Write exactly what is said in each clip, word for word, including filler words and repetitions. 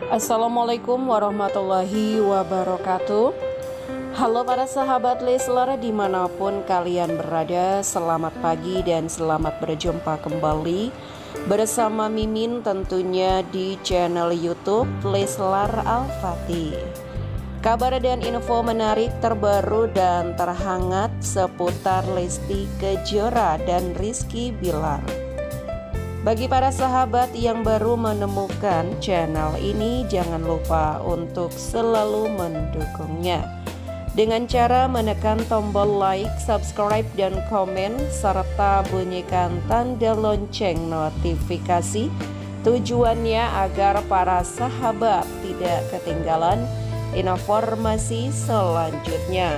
Assalamualaikum warahmatullahi wabarakatuh. Halo para sahabat Leslar dimanapun kalian berada, selamat pagi dan selamat berjumpa kembali bersama Mimin tentunya di channel YouTube Leslar Al-Fatih. Kabar dan info menarik terbaru dan terhangat seputar Lesti Kejora dan Rizky Bilar. Bagi para sahabat yang baru menemukan channel ini, jangan lupa untuk selalu mendukungnya dengan cara menekan tombol like, subscribe, dan komen, serta bunyikan tanda lonceng notifikasi. Tujuannya agar para sahabat tidak ketinggalan informasi selanjutnya.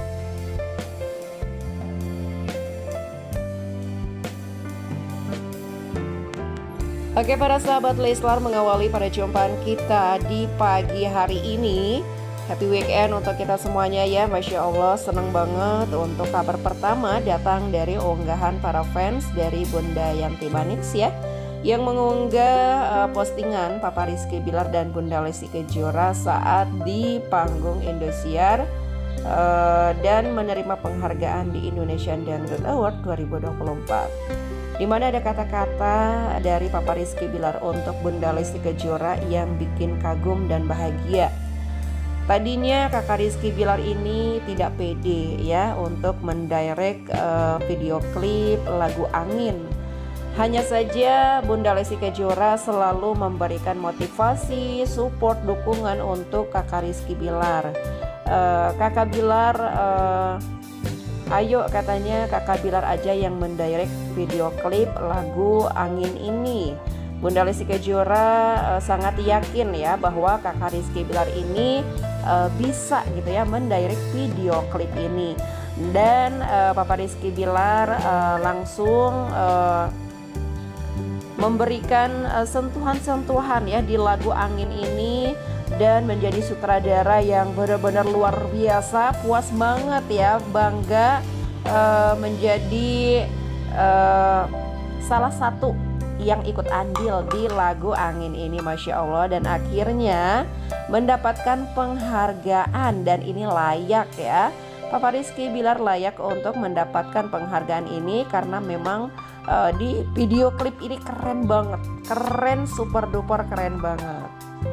Oke para sahabat Leslar, mengawali pada jumpaan kita di pagi hari ini. Happy weekend untuk kita semuanya ya. Masya Allah, seneng banget untuk kabar pertama datang dari unggahan para fans dari Bunda Yanti Manix ya, yang mengunggah uh, postingan Papa Rizky Bilar dan Bunda Lesti Kejora saat di panggung Indosiar uh, dan menerima penghargaan di Indonesian Dangdut Award dua ribu dua puluh empat. Di mana ada kata-kata dari Papa Rizky Bilar untuk Bunda Lesti Kejora yang bikin kagum dan bahagia. Tadinya kakak Rizky Bilar ini tidak pede ya untuk mendirect uh, video klip lagu Angin. Hanya saja Bunda Lesti Kejora selalu memberikan motivasi, support, dukungan untuk kakak Rizky Bilar. Uh, kakak Bilar uh, Ayo katanya kakak Bilar aja yang mendirect video klip lagu Angin ini. Bunda Lesti Kejora uh, sangat yakin ya bahwa kakak Rizky Bilar ini uh, bisa gitu ya mendirect video klip ini. Dan uh, Papa Rizky Bilar uh, langsung uh, memberikan uh, sentuhan-sentuhan ya di lagu Angin ini, dan menjadi sutradara yang benar-benar luar biasa. Puas banget ya, bangga uh, menjadi uh, salah satu yang ikut andil di lagu Angin ini, Masya Allah. Dan akhirnya mendapatkan penghargaan, dan ini layak ya. Papa Rizky Bilar layak untuk mendapatkan penghargaan ini karena memang uh, di video klip ini keren banget, keren, super duper keren banget.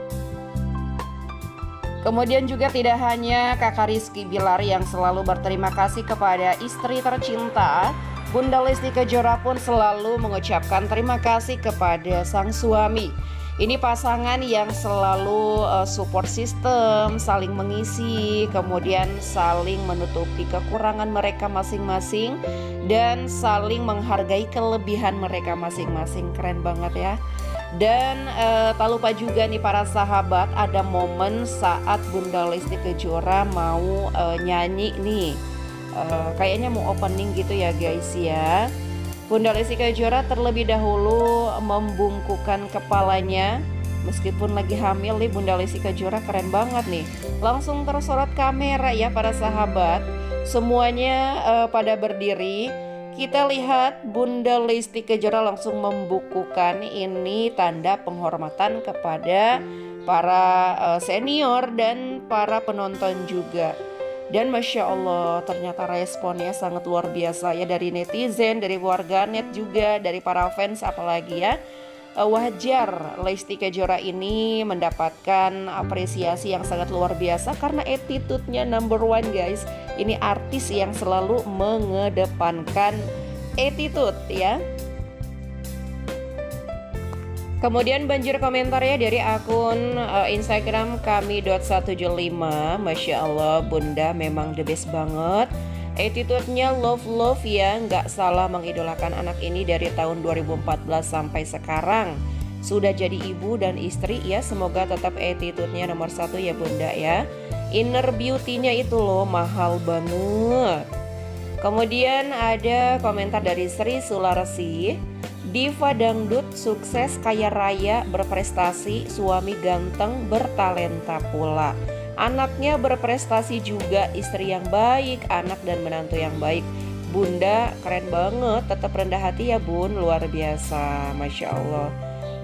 Kemudian juga tidak hanya kakak Rizky Bilar yang selalu berterima kasih kepada istri tercinta, Bunda Lesti Kejora pun selalu mengucapkan terima kasih kepada sang suami. Ini pasangan yang selalu uh, support system, saling mengisi, kemudian saling menutupi kekurangan mereka masing-masing, dan saling menghargai kelebihan mereka masing-masing. Keren banget ya. Dan uh, tak lupa juga nih para sahabat, ada momen saat Bunda Lesti Kejora mau uh, nyanyi nih, uh, kayaknya mau opening gitu ya guys ya. Bunda Lesti Kejora terlebih dahulu membungkukkan kepalanya. Meskipun lagi hamil nih, Bunda Lesti Kejora keren banget nih. Langsung tersorot kamera ya para sahabat. Semuanya uh, pada berdiri. Kita lihat Bunda Lesti Kejora langsung membukukan, ini tanda penghormatan kepada para uh, senior dan para penonton juga. Dan Masya Allah, ternyata responnya sangat luar biasa ya, dari netizen, dari warganet juga, dari para fans apalagi ya. Uh, wajar Lesti Kejora ini mendapatkan apresiasi yang sangat luar biasa karena attitude-nya number one guys. Ini artis yang selalu mengedepankan attitude ya. Kemudian banjir komentarnya dari akun uh, Instagram kami dot seratus tujuh puluh lima. Masya Allah, Bunda memang the best banget. Attitude-nya love-love ya, nggak salah mengidolakan anak ini dari tahun dua ribu empat belas sampai sekarang. Sudah jadi ibu dan istri ya, semoga tetap attitude-nya nomor satu ya Bunda ya. Inner beauty-nya itu loh mahal banget. Kemudian ada komentar dari Sri Sularsi. Diva dangdut sukses, kaya raya, berprestasi, suami ganteng, bertalenta pula. Anaknya berprestasi juga, istri yang baik, anak dan menantu yang baik. Bunda keren banget, tetap rendah hati ya Bun, luar biasa, Masya Allah.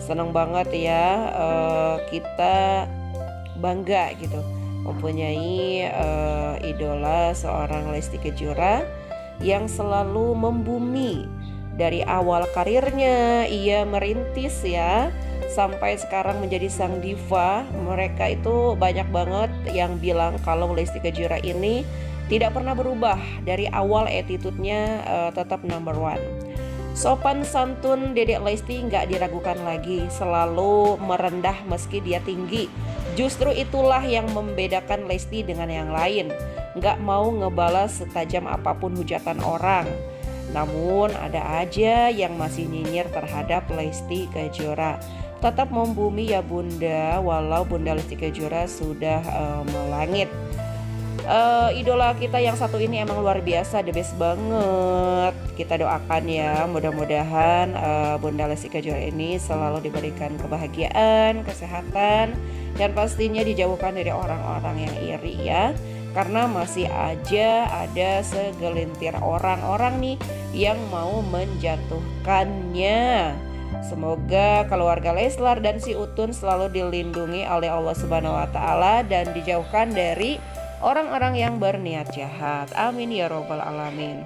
Seneng banget ya, uh, kita bangga gitu mempunyai uh, idola seorang Lesti Kejora yang selalu membumi. Dari awal karirnya ia merintis ya, sampai sekarang menjadi sang diva. Mereka itu banyak banget yang bilang kalau Lesti Kejora ini tidak pernah berubah. Dari awal attitude-nya uh, tetap number one. Sopan santun Dedek Lesti nggak diragukan lagi, selalu merendah meski dia tinggi. Justru itulah yang membedakan Lesti dengan yang lain. Nggak mau ngebalas setajam apapun hujatan orang. Namun ada aja yang masih nyinyir terhadap Lesti Kejora. Tetap membumi ya bunda, walau Bunda Lesti Kejora sudah uh, melangit. Uh, idola kita yang satu ini emang luar biasa, the best banget. Kita doakan ya, mudah-mudahan uh, Bunda Lesti Kejora ini selalu diberikan kebahagiaan, kesehatan, dan pastinya dijauhkan dari orang-orang yang iri ya. Karena masih aja ada segelintir orang-orang nih yang mau menjatuhkannya. Semoga keluarga Leslar dan si Utun selalu dilindungi oleh Allah Subhanahu wa taala dan dijauhkan dari orang-orang yang berniat jahat. Amin ya robbal alamin.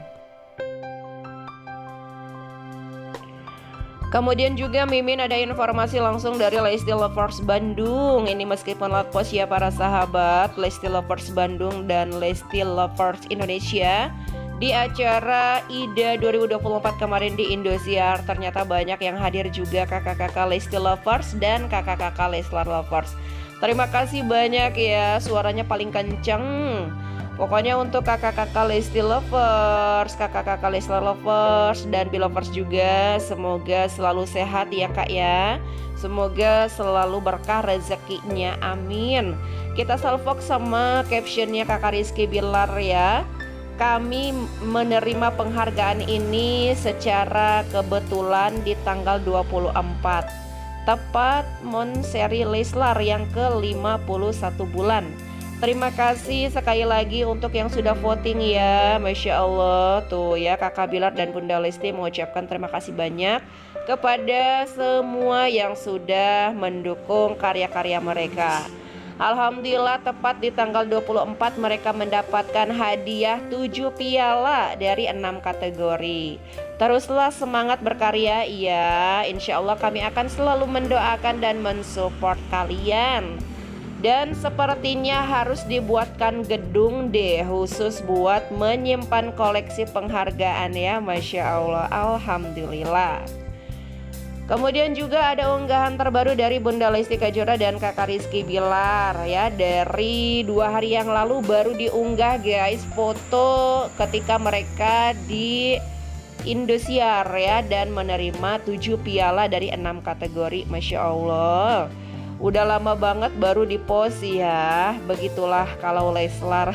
Kemudian juga Mimin ada informasi langsung dari Lesti Lovers Bandung. Ini meskipun lewat post ya para sahabat, Lesti Lovers Bandung dan Lesti Lovers Indonesia di acara I D A dua ribu dua puluh empat kemarin di Indosiar. Ternyata banyak yang hadir juga kakak-kakak Lesti Lovers dan kakak-kakak Leslar Lovers. Terima kasih banyak ya, suaranya paling kenceng. Pokoknya untuk kakak-kakak Lesti Lovers, kakak-kakak Leslar Lovers, dan Belovers juga, semoga selalu sehat ya kak ya. Semoga selalu berkah rezekinya, amin. Kita salvok sama captionnya kakak Rizky Bilar ya. Kami menerima penghargaan ini secara kebetulan di tanggal dua puluh empat, tepat Monseri Leslar yang ke lima puluh satu bulan. Terima kasih sekali lagi untuk yang sudah voting ya. Masya Allah tuh ya, kakak Bilar dan Bunda Lesti mengucapkan terima kasih banyak kepada semua yang sudah mendukung karya-karya mereka. Alhamdulillah tepat di tanggal dua puluh empat mereka mendapatkan hadiah tujuh piala dari enam kategori. Teruslah semangat berkarya ya. Insya Allah kami akan selalu mendoakan dan mensupport kalian. Dan sepertinya harus dibuatkan gedung deh khusus buat menyimpan koleksi penghargaan ya. Masya Allah, alhamdulillah. Kemudian juga ada unggahan terbaru dari Bunda Lesti Kejora dan kakak Rizky Bilar ya. Dari dua hari yang lalu baru diunggah guys foto ketika mereka di Indosiar ya, dan menerima tujuh piala dari enam kategori. Masya Allah, udah lama banget baru di post ya. Begitulah kalau Leslar.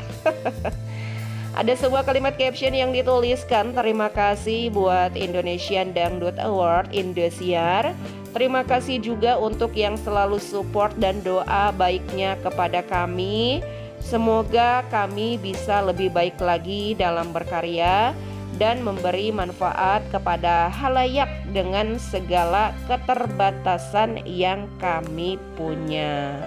Ada sebuah kalimat caption yang dituliskan, terima kasih buat Indonesian Dangdut Award Indosiar. Terima kasih juga untuk yang selalu support dan doa baiknya kepada kami. Semoga kami bisa lebih baik lagi dalam berkarya dan memberi manfaat kepada halayak dengan segala keterbatasan yang kami punya.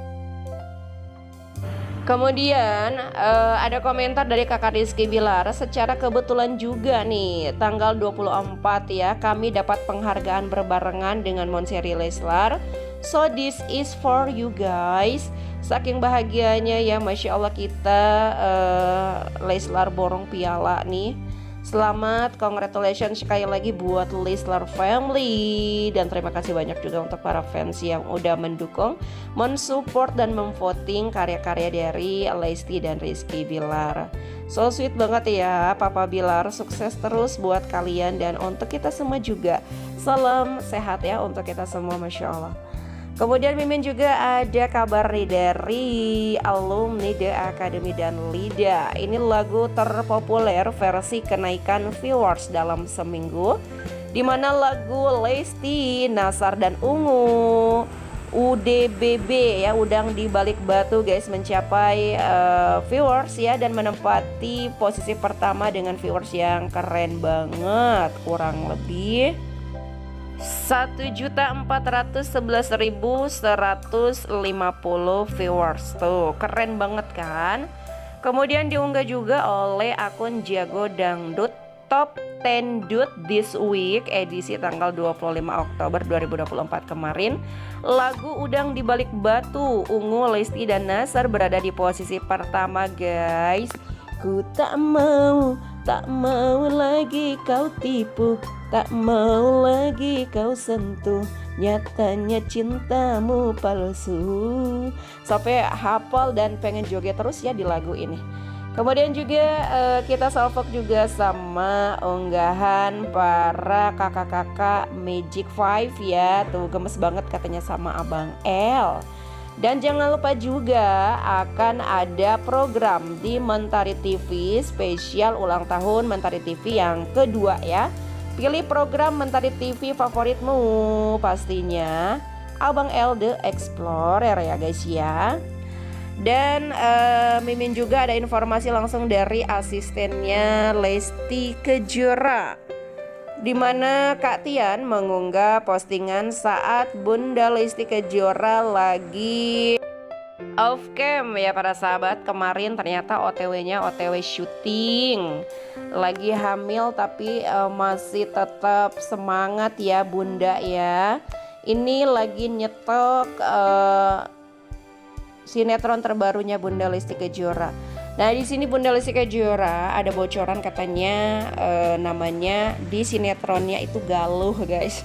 Kemudian uh, ada komentar dari kakak Rizky Bilar. Secara kebetulan juga nih tanggal dua puluh empat ya, kami dapat penghargaan berbarengan dengan Monseri Leslar. So this is for you guys. Saking bahagianya ya, Masya Allah kita uh, Leslar borong piala nih. Selamat, congratulations sekali lagi buat Leslar family. Dan terima kasih banyak juga untuk para fans yang udah mendukung, mensupport dan memvoting karya-karya dari Lesti dan Rizky Bilar. So sweet banget ya Papa Bilar. Sukses terus buat kalian dan untuk kita semua juga. Salam sehat ya untuk kita semua, Masya Allah. Kemudian Mimin juga ada kabar nih dari alumni The Academy dan Lida. Ini lagu terpopuler versi kenaikan viewers dalam seminggu, dimana lagu Lesti, Nasar dan Ungu U D B B ya, Udang di Balik Batu guys, mencapai uh, viewers ya, dan menempati posisi pertama dengan viewers yang keren banget. Kurang lebih satu juta empat ratus sebelas ribu seratus lima puluh viewers. Tuh, keren banget kan? Kemudian diunggah juga oleh akun Jago Dangdut Top sepuluh Dude This Week edisi tanggal dua puluh lima Oktober dua ribu dua puluh empat kemarin. Lagu Udang di Balik Batu, Ungu, Lesti dan Nasar berada di posisi pertama, guys. Ku tak mau, tak mau lagi kau tipu, tak mau lagi kau sentuh, nyatanya cintamu palsu. Sampai hafal dan pengen joget terus ya di lagu ini. Kemudian juga uh, kita salvok juga sama unggahan para kakak-kakak Magic Five ya. Tuh gemes banget katanya sama Abang L. Dan jangan lupa juga akan ada program di Mentari T V spesial ulang tahun Mentari T V yang kedua ya. Pilih program Mentari T V favoritmu, pastinya Abang L The Explorer ya guys ya. Dan uh, Mimin juga ada informasi langsung dari asistennya Lesti Kejora, di mana Kak Tian mengunggah postingan saat Bunda Lesti Kejora lagi off cam ya para sahabat. Kemarin ternyata O T W-nya O T W syuting, lagi hamil tapi uh, masih tetap semangat ya Bunda ya. Ini lagi nyetok uh, sinetron terbarunya Bunda Lesti Kejora. Nah di sini Bunda Lesti Kejora ada bocoran katanya uh, namanya di sinetronnya itu Galuh guys.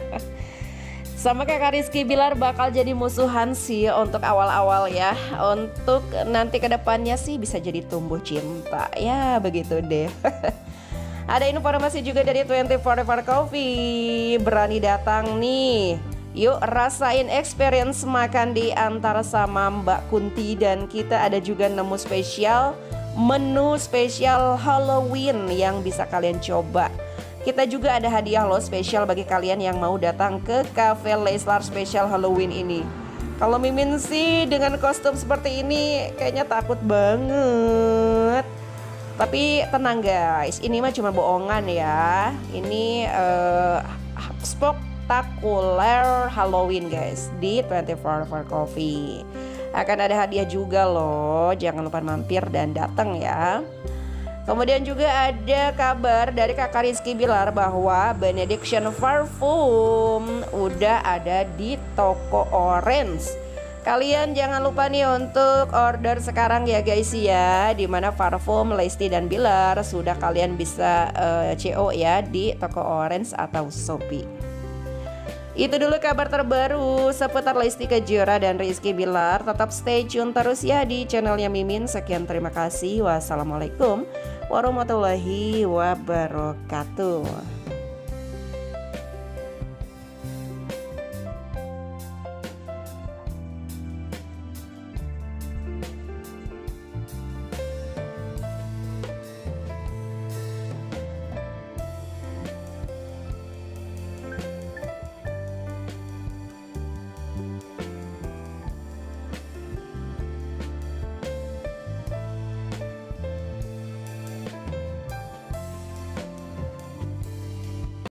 Sama kayak Rizky Bilar bakal jadi musuhan sih untuk awal-awal ya. Untuk nanti kedepannya sih bisa jadi tumbuh cinta ya, begitu deh. Ada informasi juga dari dua puluh empat Hour Coffee berani datang nih. Yuk rasain experience makan di antara sama Mbak Kunti. Dan kita ada juga nemu spesial, menu spesial Halloween yang bisa kalian coba. Kita juga ada hadiah loh spesial bagi kalian yang mau datang ke Cafe Leslar spesial Halloween ini. Kalau Mimin sih dengan kostum seperti ini kayaknya takut banget. Tapi tenang guys, ini mah cuma bohongan ya. Ini uh, spektakuler Halloween guys di dua puluh empat Hour Coffee. Akan ada hadiah juga loh, jangan lupa mampir dan datang ya. Kemudian juga ada kabar dari kakak Rizky Bilar bahwa Benediction Parfum udah ada di toko Orange. Kalian jangan lupa nih untuk order sekarang ya guys ya, dimana parfum Lesti dan Bilar sudah kalian bisa uh, C O ya di toko Orange atau Shopee. Itu dulu kabar terbaru seputar Lesti Kejora dan Rizky Bilar. Tetap stay tune terus ya di channelnya Mimin. Sekian, terima kasih. Wassalamualaikum warahmatullahi wabarakatuh.